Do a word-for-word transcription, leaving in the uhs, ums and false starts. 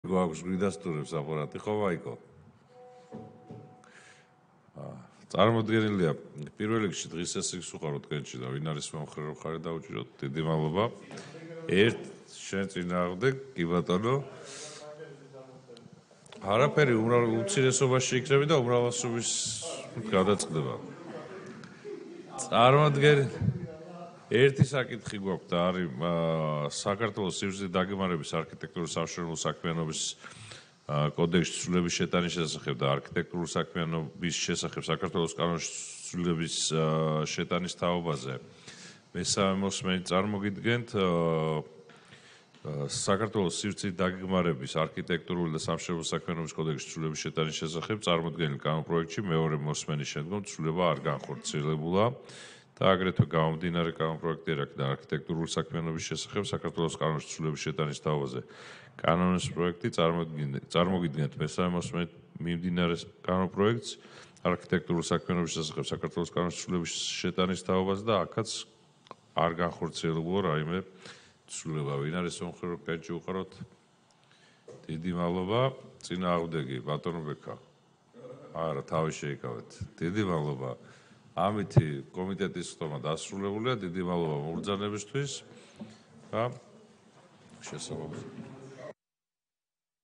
გვაქვს გვიდასტურებს აპარატი ხო ვაიკო? წარმოდგენილია პირველ რიგში დღის ეს ის უყაროთ თქვენში და ვინ არის მომხრე ხარი დაუჭიროთ დიდი მადლობა. ერთ შენ წინააღმდეგ კი ბატონო. არაფერი უმრავლესობაში იქნება და უმრავლესობის გადაწყდება. წარმოდგენ ერთი საკითხი გვაქვს და არის საქართველოს სივრცის დაგემარების არქიტექტურის სამშენებლო საქმიანობის კოდექსში ცვლილების შეტანის შესახებ და არქიტექტურული საქმიანობის შესახებ საქართველოს კანონში ცვლილების შეტანის თაობაზე. მესამე მოსმენით წარმოგიდგენთ საქართველოს სივრცის დაგეგმარების არქიტექტურული და სამშენებლო საქმიანობის კოდექსში ცვლილების შეტანის შესახებ წარმოდგენილ კანონპროექტში მეორე მოსმენის შემდგომ ცვლილება არ განხორციელებულა და აგრეთვე გამომდინარე კანონპროექტი და არქიტექტურული საქმიანობის შესახებ საქართველოს კანონში ცვლილების შეტანის თაობაზე. კანონის პროექტი წარმოგიდგენთ მესამე მოსმენით მიმდინარე კანონპროექტს არქიტექტურული საქმიანობის შესახებ საქართველოს კანონში ცვლილების შეტანის თაობაზე და აქაც არ განხორციელებულა რაიმე ცვლილება. ვინ არის მომხრე კენჭი უყაროთ? დიდი მადლობა. წინააღმდეგი ბატონო ბექა. არა, თავი შეიკავეთ. დიდი მადლობა. ამითი კომიტეტის ხტომა დასრულებულია. დიდი მადლობა მობრძანებისთვის და შესაბამისად